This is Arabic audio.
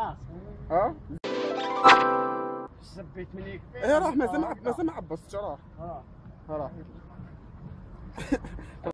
اه سبيت مني ايه راح ما سمع عباس شرح اه راح